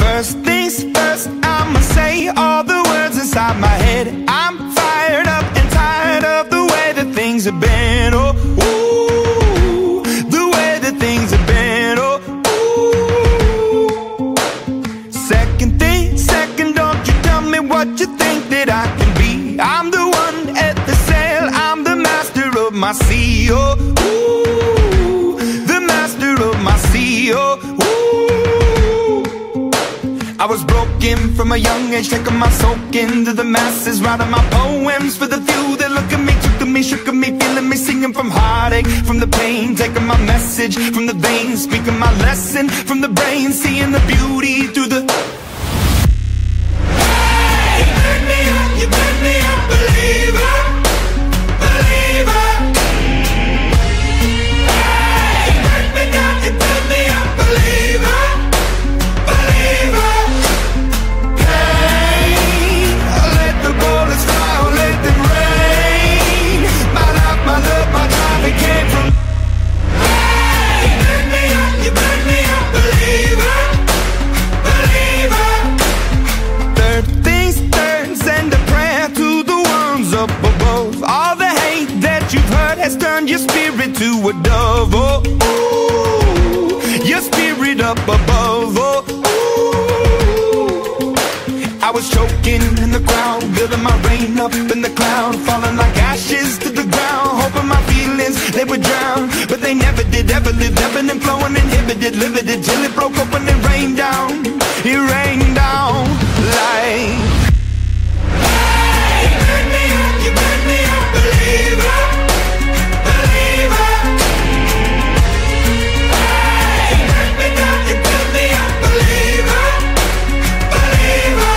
First things first, I'ma say all the words inside my head. I'm fired up and tired of the way that things have been. Oh, ooh, the way that things have been. Oh, ooh. Second thing, second, don't you tell me what you think that I can be. I'm the one at the sail, I'm the master of my sea. Oh, ooh, the master of my sea. Oh, ooh. I was broken from a young age, taking my soak into the masses, writing my poems for the few that look at me, took to me, shook at me, feeling me, singing from heartache, from the pain, taking my message from the veins, speaking my lesson from the brain, seeing the beauty through the... Hey, you burn me up, you burn me up, believer, believer. Hey, you burn me down, you burn me up, believer, believer. Hey, let the bullets fly, or let them rain. My life, my love, my drive, it came from... Hey, you burn me up, you burn me up, believer, believer. Third things third, send a prayer to the ones up above. All the hate that you've heard has turned your spirit to a dove. Oh, ooh, your spirit up above. Oh, ooh. I was choking in the crowd, building my rain up in the cloud, falling like ashes to the ground, hoping my feelings, they would drown. But they never did, ever lived, ebbing and flowing, inhibited, limited, till it broke open and rained down. It rained down like... Hey, you burn me up, you burn me up, believer, believer. Hey, you burn me down, you burn me up, believer, believer.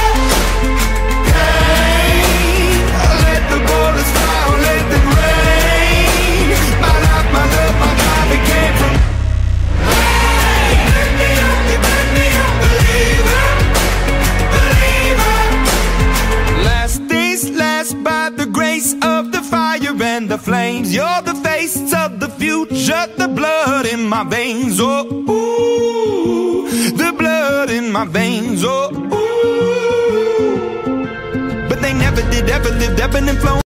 Hey, let the bullets fly, or let them rain. My life, my love, my drive, it came from... Hey, you burn me up, you burn me up, believer, believer. Last things last, by the grace of the fire and the flames. You're the face of the future, the blood in my veins. Oh, ooh, the blood in my veins. Oh, ooh. But they never did, ever lived, ebbing and flowing.